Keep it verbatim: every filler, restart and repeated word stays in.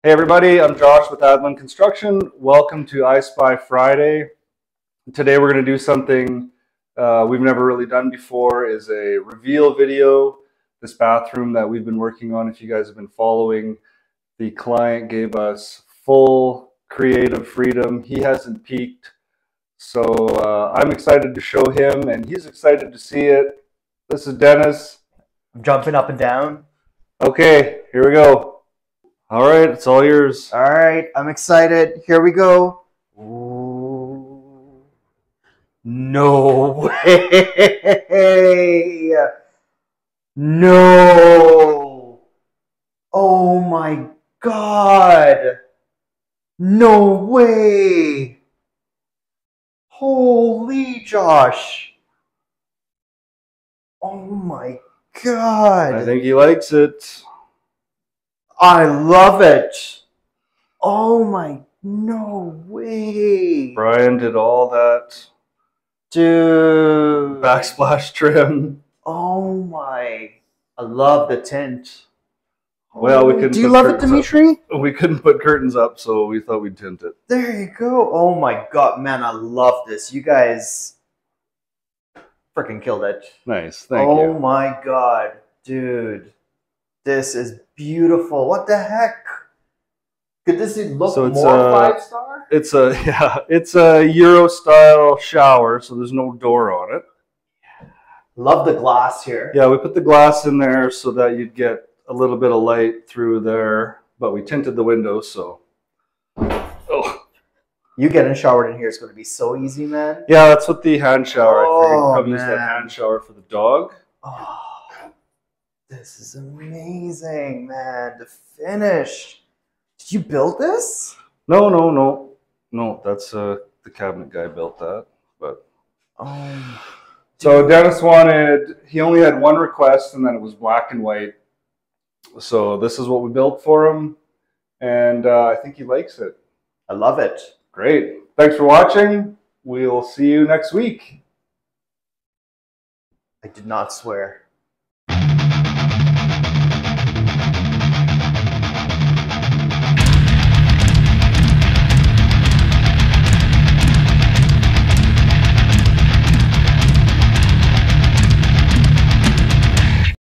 Hey everybody, I'm Josh with Adlin Construction. Welcome to I Spy Friday. Today we're going to do something uh, we've never really done before, is a reveal video. This bathroom that we've been working on, if you guys have been following, the client gave us full creative freedom. He hasn't peeked, so uh, I'm excited to show him and he's excited to see it. This is Dennis. I'm jumping up and down. Okay, here we go. All right, it's all yours. All right, I'm excited. Here we go. Ooh. No way. No. Oh my God. No way. Holy Josh. Oh my God. I think he likes it. I love it. Oh my, no way. Brian did all that. Dude. Backsplash trim. Oh my. I love the tint. Well, we couldn't. Do you put love it, curtains Dimitri? up. We couldn't put curtains up, so we thought we'd tint it. There you go. Oh my God, man, I love this. You guys freaking killed it. Nice, thank oh you. Oh my God, dude. This is beautiful. What the heck? Could this look So it's more a- five star? It's a yeah, it's a Euro style shower, so there's no door on it. Love the glass here. Yeah, we put the glass in there so that you'd get a little bit of light through there, but we tinted the windows, so. Oh. You getting showered in here is going to be so easy, man. Yeah, that's what the hand shower. Oh, I figured probably use that man. hand shower for the dog. Oh, this is amazing, man. The finish. Did you build this? No, no, no, no. That's uh, the cabinet guy built that, but. Oh. So Dennis wanted. He only had one request, and then it was black and white. So this is what we built for him, and uh, I think he likes it. I love it. Great. Thanks for watching. We'll see you next week. I did not swear.